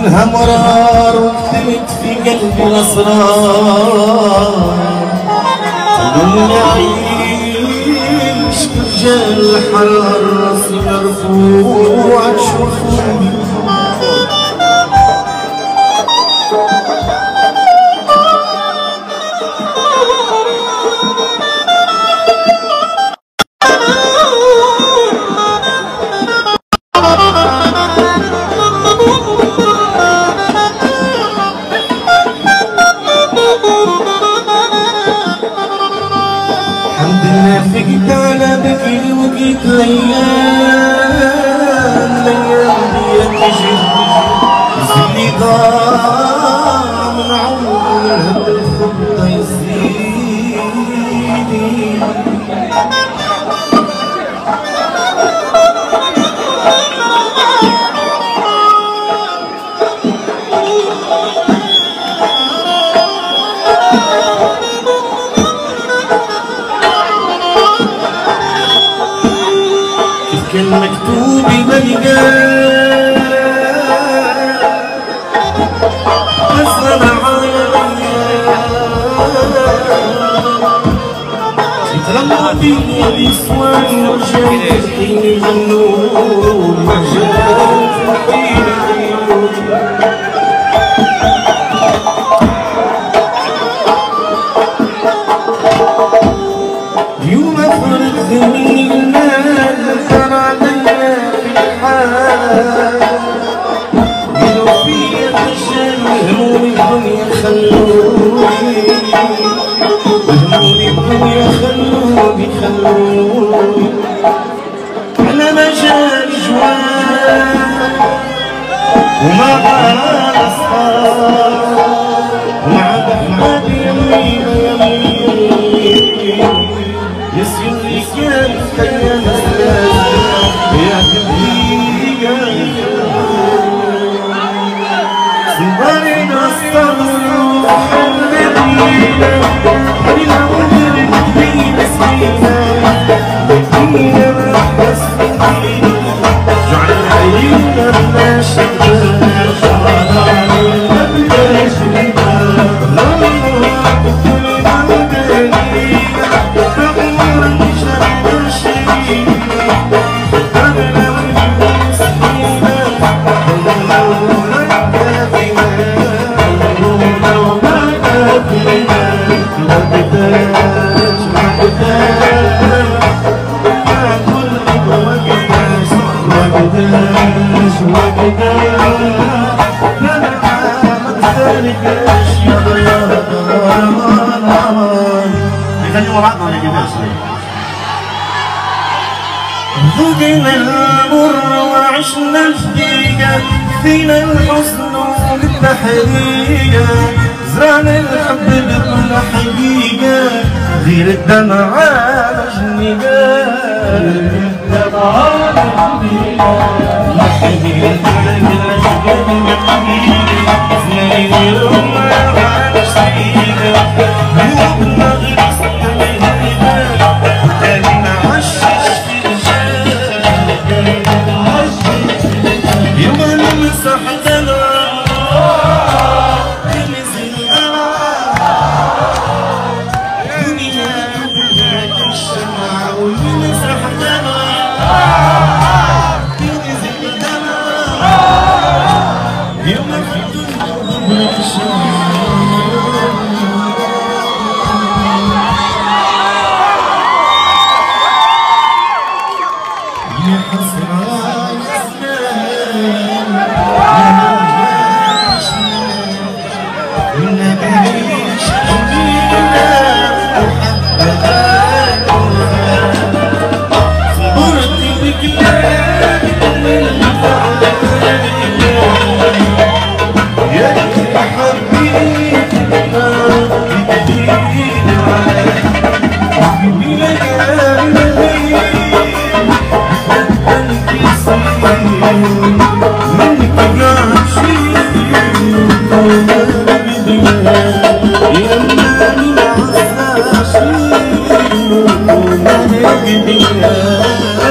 عنها مرار وكتبت في قلبي الأسرار. قالوا لي عيش رجال الحرار راسي مرفوع تشوفوني. فقت على بكري وقيت الايام دي تجي زي ضاع من عمر الخطه يزيد. كان مكتوب بلقاه بس انا يترمى فيني النسوان ورجال الحين يغنون ورجال الحين يغنون. يوم فرق ذني المال صار عليا في الحال. قالوا فيا الرجال وهموني الدنيا خلوني، وهموني الدنيا خلوني على مجال جوال وما قال أصحاب وعد أحباب يمين يسير لي كان خيال يا كبير صبرين الصبر وحلبينا حلينا ودرت بين سنينا بكينا بس جعل عيوننا الناشفة ذقنا المر وعشنا الدقيقة فينا الحزن والتحرية زرعنا الحب بكل حقيقة غير الدمع على جنيقات. يا